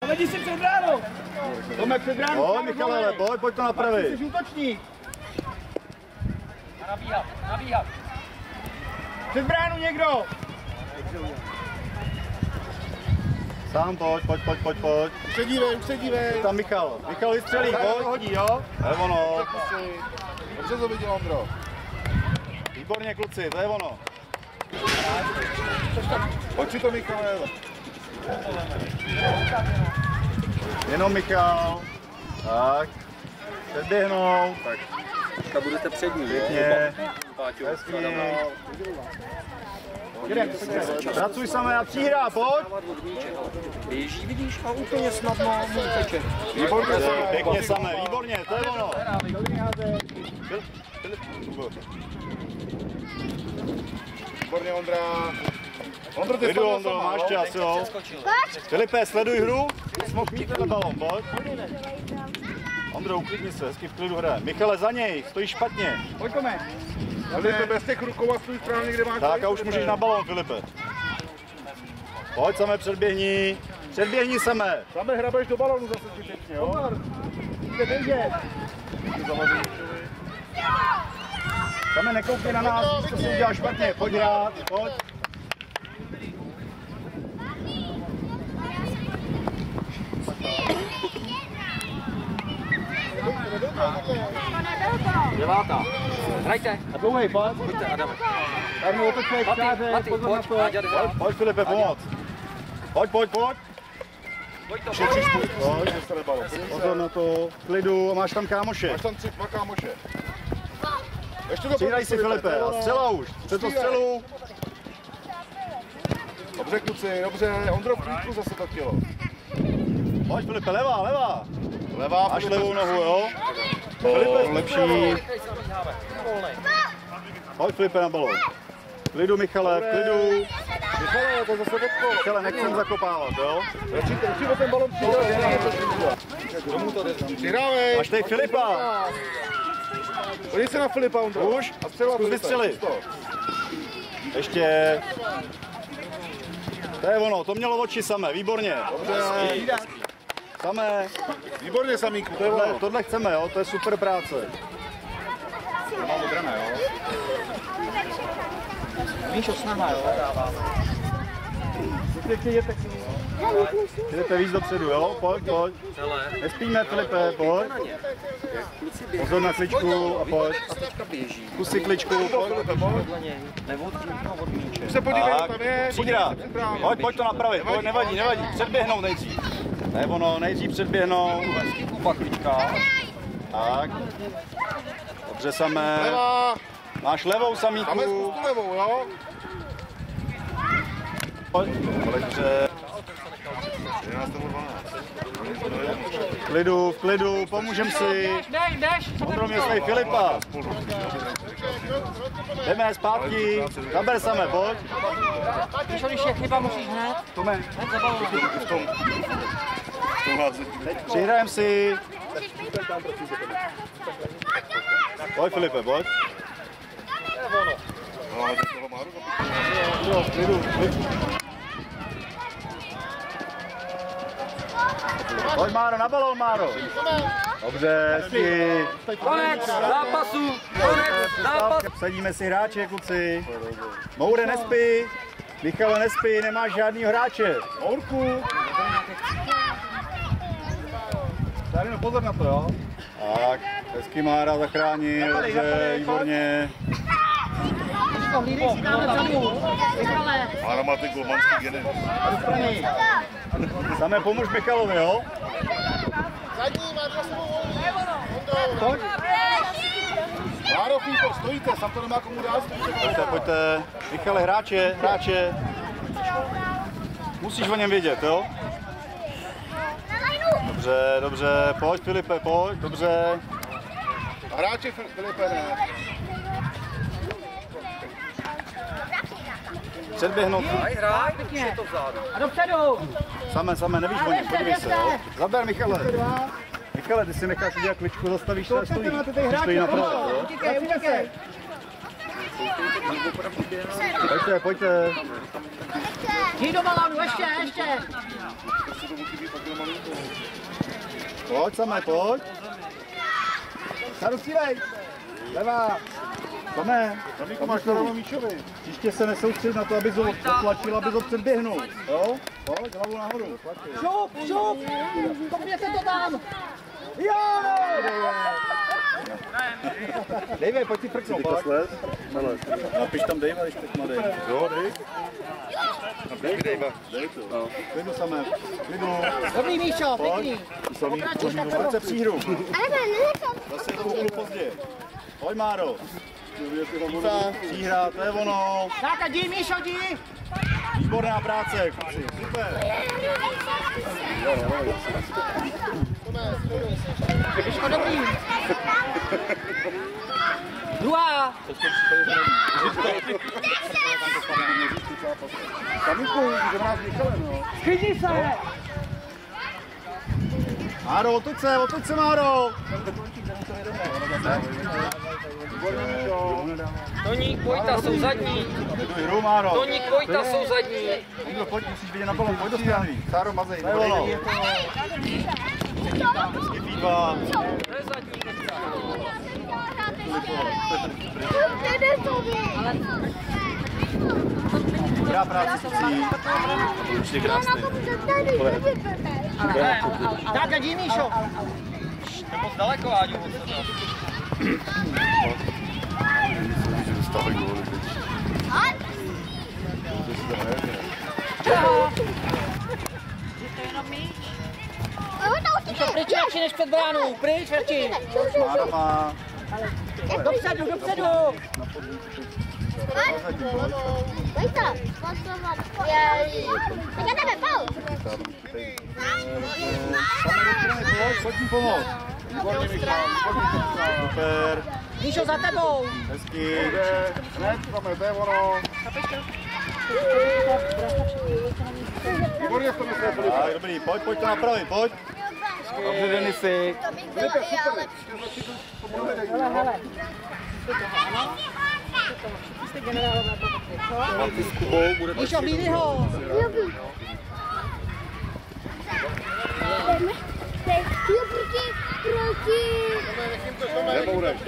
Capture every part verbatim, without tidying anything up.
Vedí si před bránou. Tome před bránou. Pojď, Michale, pojď, pojď to napravit. Jsi útočník. A nabíhat, nabíhat. Před bránu někdo. Sám pojď, pojď, pojď, pojď, pojď. Už se dívej, už se dívej. Tam Michal. Michal vystřelí, pojď. Hodí, jo? To je ono. Dobře to viděl, Ondro. Výborně, kluci, to je ono. Pojď si to, Michale. Jenom Michal. Tak. Předběhnou. Tak. Teďka budete přední. Pěkně. Páťo, Hezky. Jdem, Pracuj samé a příhra, pojď. Běží, vidíš, a úplně snadno mu uteče. Výborně, Pěkně samé, výborně, to je ono. Výborně, Ondra. Ondro, ty Jdu, sleduješ Ondro, sama, máš jo? čas, jo. Filipe, sleduj hru. Smoh mít ten balon, pojď. Ondro, uklidni se, hezky v klidu hraje. Michale, za něj, stojíš špatně. Pojď, Tome. Filipe, bez těch rukou a stůj správně, kde máš. Tak a už můžeš na balon, Filipe. Pojď, samé předběhni. Předběhni samé. Same hrabeš do balonu zase zbytečně, jo? Jde běžet. Samé, nekoukej na nás, co jsi udělal špatně. Pojď hrát, pojď. Devátá. Hrajte. A dlouhej, pojď. Pojďte, Adame. Tak mu otočej, šťáře, Maty, pozor na pojď, to. Áďa, dva. Pojď, Filipe, pomoc. Pojď, pojď, pojď. Pojď to, Šetříš, pojď. Pojď, Dostane balon. pozor na to. V klidu, a máš tam kámoše. Máš tam tři, dva kámoše. Ještě to Přihraj si, Filipe, a střela už. Chce to střelu. Dobře, kluci, dobře. Ondro, v klíčku zase to tělo. Pojď, Filipe, levá, levá. Levá, Máš levou nohu, jo? Filipe, Lepší. Pojď, Filipe, na balon. V klidu, Michale, v klidu. Michale, to je zase odpol. Michale, nechcem zakopávat, jo? Určitě ten balon přidávej. Domů to jde. Přihrávej. Máš tady Filipa. Podívej se na Filipa, Ondro. Už? A střela Zkus Filipe. vystřelit. Zkus to. Ještě. To je ono, to mělo oči samé, výborně. Dobře. Samé. Výborně, Samíku, to je Tohle, ono. tohle chceme, jo? To je super práce. Mám odrané, jo? Míšo, snaha, jo? Filipe, víc dopředu, jo? Pojď, pojď. Nespíme, Filipe, pojď. Pozor na kličku a pojď. A teďka běží. Zkus si kličku, pojď. Podle něj. Nebo od míče. Už se podívej, Tak, tam je. pojď rád. Pojď, pojď to napravit, pojď, nevadí, nevadí. Předběhnout nejdřív. To je ono, nejdřív předběhnout. Kuba klička. Tak. Dobře, samé. Levá. Máš levou, Tam je Samíku. zkus tu levou, jo? Pojď. Dobře. V klidu, v klidu, pomůžem si. Jdeš, jdeš. Ondro, městnej Filipa. Jdeme zpátky. Zaber samé, pojď. Víš, když je chyba, musíš hned. Tome. Hned za balón. Teď přihrajem si. Pojď, Filipe, pojď. Jo, v klidu, v klidu. Pojď, Máro, na balón, Máro. Dobře, hezky. Konec zápasu. Konec zápasu. Sadíme si hráče, kluci. Moure, nespí. Michale, nespí, nemáš žádnýho hráče. Mourku. Tady no, pozor na to, jo. Tak, hezky Mára zachránil, dobře, výborně. Mára má ty golmanský geny. Samé pomůž Michalovi, jo. Zadní, má dva sebou volný. Máro, Fíko, stojíte, sam to nemá komu dát. Pojďte, pojďte. Michale, hráče, hráče. Musíš o něm vědět, jo. Dobře, dobře, pojď Filipe, pojď, dobře. A hráči Filipe, ne. Předběhnout. Hraj, hraj, je to vzadu. A dopředu. Samé, samé, nevíš o něm, podívej se, jo. Zaber, Michale. Michale, ty si necháš udělat kličku, zastavíš se a stojí. Stojí na pravé, jo. Utíkej, utíkej. Pojďte, pojďte. Jdi do balónu, ještě, ještě. Pojď samé, pojď. Sadu střílej. Levá. Samé. Kamíku, máš to míčovi. Příště se nesoustřed na to, aby ho potlačil, aby ho předběhnul. Jo? Pojď, hlavu nahoru. Šup, šup! Kopněte to tam! Jo! Dejve, pojď si frknout, pojď. Napiš tam Dejva, když teď má Dejva. Jo, dej. Dej, Dejva. Dej to. Klidu samé. Klidu. Dobrý, Míšo, pěkný. Pokračuj, pojď se příhru. Zase je to chvíli pozdě. Pojď, Máro. Příhra, to je ono. Táta, jdi, Míšo, jdi! Výborná práce, kluci. Super. Míško, dobrý. Druhá. Kamíku, že nás Michalem, no. Chytni se! Máro, otoč se, otoč se, Máro. Toník, Vojta jsou zadní. Hru, Máro. Toník, Vojta jsou zadní. Ondro, pojď, musíš vidět na balon, pojď do strany. Sáro, mazej. To je ono. Hezky výba. To je zadní. Dobrá práce, kluci. Určitě krásný. Táta, jdi, Míšo! To moc daleko, Áďu, od sebe. Míšo, pryč radši než před bránou, pryč radši! Mára má. Dopředu, dopředu! Vojta, tak jdeme, pojď. Pojď, pojď mi pomoct. Super. Míšo, za tebou! Hezky. Hned, máme, to je ono. Výborně v tom myslí, Filip. Tak, dobrý, pojď, pojď to napravit, pojď. Dobře, Denisy. Filipe, super. Hele, hele. Míšo, hlídej ho! Jo, proti, proti. Neboureš.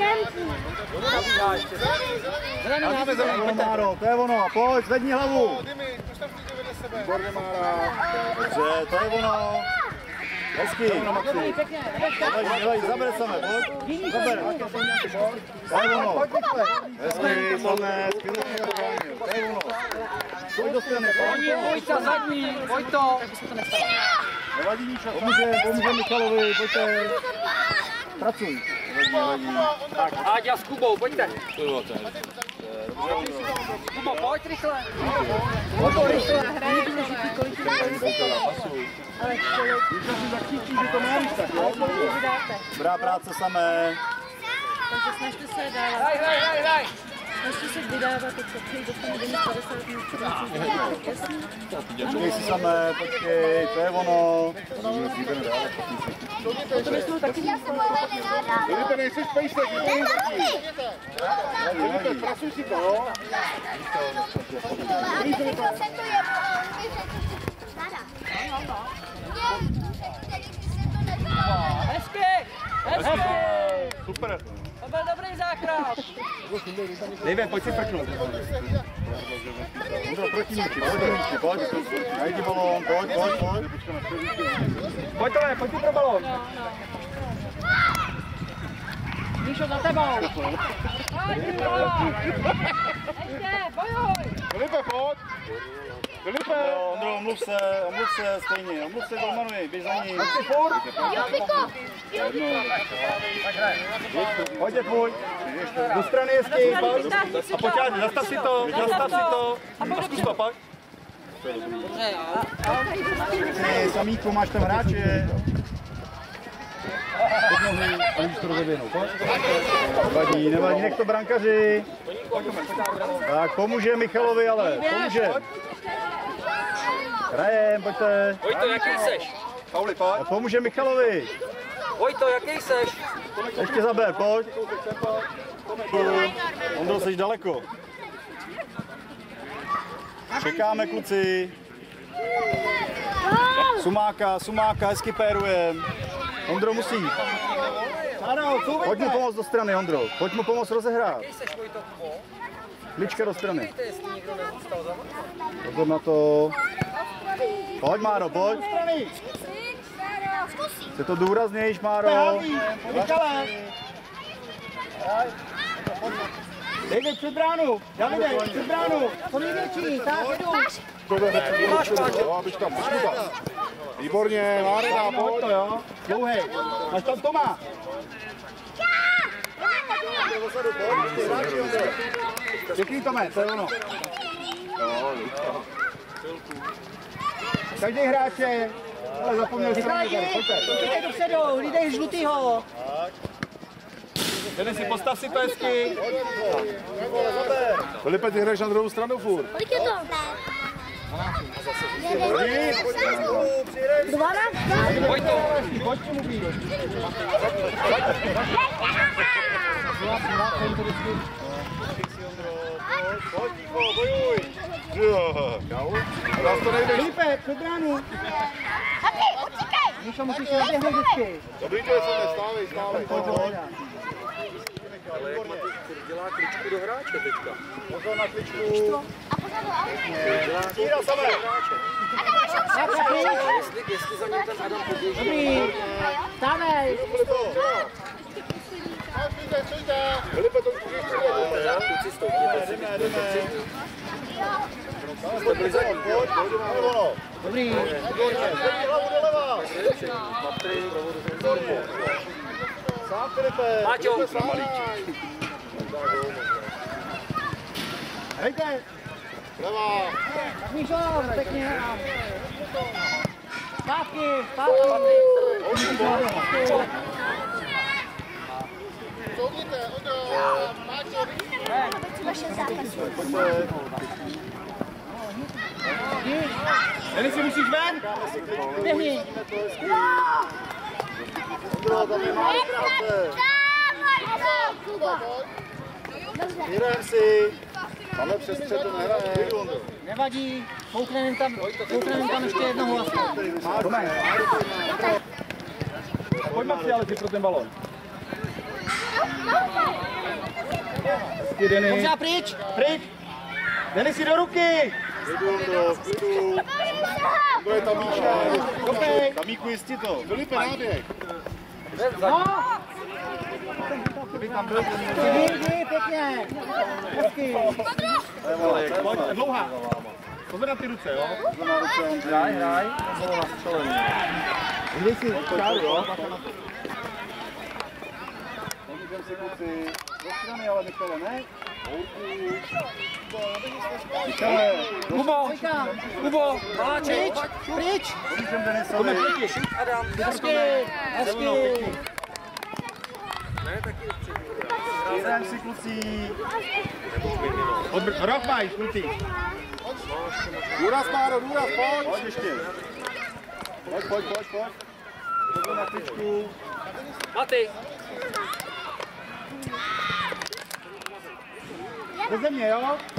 Zelený Máme zelený, Máro, to je ono, pojď, zvedni hlavu. Výborně, Mára. Dobře, to je ono. Hezky. Dobrý, pěkně. Nevadí, nevadí, zaber same, pojď. Zaber. To je ono. Hezky, samé, skvělé. To je ono. Pojď do strany, Toník, pojď. Vojta zadní. Vojto. Nevadí, Míša, pomůže, pomůže Michalovi, pojďte. Pracuj. Nevadí, nevadí. Tak, Áďa s Kubou, pojďte. Kubo, pojď rychle. Kubo, rychle, hraje. Dobrá práce samé. Takže snažte se dávat. Daj, daj, daj, daj. Snažte se vydávat to, co přijde, dostane denně padesát minut. Jasný? Počkej si samé, počkej, to je ono. To myslel taky víc. Filipe, nejseš pejsek, Filipe, pracuj si to, jo? Hezky, hezky. Super. To byl dobrý zákrok. Dejve, pojď si frknout. Ondro, proti míči, pojď do míči, pojď. Najdi balón, pojď, pojď, pojď. Pojď tohle, pojď pro balón. Míšo, za tebou! Filipe, pojď. Filipe. Jo, Ondro, omluv se, omluv se stejně, omluv se golmanovi, běž za ním. Pojďte, pojď. Do strany hezky, pojď. A pojď, zastav si to, zastav si to. A zkus to, pojď. Ty, Samíku, máš tam hráče. Pod nohy, a můžeš to rozeběhnout, pojď. Nevadí, nevadí, nech to brankaři. Tak, pomůže Michalovi, ale, pomůže. Hrajem, pojďte. Vojto, jaký seš? Pauli, pojď. Pomůže Michalovi. Vojto, jaký seš? Ještě zaber, pojď. Ondro, jsi daleko. Čekáme, kluci. Sumáka, Sumáka, hezky pérujem. Ondro musí. Pojď mu pomoct do strany, Ondro. Pojď mu pomoct rozehrát. Klička do strany. Pozor na to. Pojď, Máro, pojď. Chce to důraznějš, Máro. Dejde před bránu, Davide, před bránu, to největší, tak jdu. Jo, abyš tam, počkej tam. Výborně, Márena, pojď. to, jo. Dlouhej. Máš tam Toma. Pěkný, Tome, to je ono. Každý hráče. Ale zapomněl jsem. Utíkej dopředu, hlídej žlutýho. Denisi, postav si to hezky. Filipe, ty hraješ na druhou stranu furt. Kolik je to? Dvanáct. Pojď to! Pojď mu být. Pojď, Ticho, bojuj. Jo. Nás to nejdeš. Filipe, před bránu. Taky, utíkej. Míšo, musíš naběhnout vždycky. Dobrý, to je se nestávej, stávej. Ale jak Matěj dělá kličku do hráče teďka. Pozor na kličku. A pozor do auta. Tíra samé. Jestli, jestli za ním ten Adam poběží. Dobrý, stávej. Filipe, to můžeš přijde. Já kluci stoupněte si. Jste byli za ním, pojď, pojď, ono. Dobrý. Zvedni hlavu doleva. Výborně. Sám, Filipe. Máťo. Hejte. Levá. Míšo, pěkně hrám. Zpátky, zpátky. Soudíte, Ondro, Máťo. Denisi, musíš ven. Běhni. Ondro, tam je málo práce. Hrajeme si. Máme přes střed, to nehraje. Nevadí, koukneme tam, koukneme tam ještě jednoho asi. Pojď Maxi, ale si pro ten balon. Denis. Dobře, pryč. Pryč. Denisi, do ruky. Klidu, Ondro, klidu. Ondro je tam Míša. Kopej. Kamíku, jistí to. Filipe, náběh. No. Jdi, pěkně. Hezky. Pojď, dlouhá. Pozor na ty ruce, jo? Pozor na ruce. Hraj, hraj. Pozor na střelení. Jdej si čáru, jo? Pomůžeme si kluci. Do strany, ale Michale, ne? Michale. Kubo! Kubo! Maláček! Pryč. Pomůžeme Denisovi. Adam! Hezky, hezky. Ne, taky upřední. Hrajeme si kluci. Rok máš, kluci. Důraz, Máro, důraz, pojď. Pojď ještě. Pojď, pojď, pojď, pojď. Pozor na kličku. Maty! Beze mě, jo?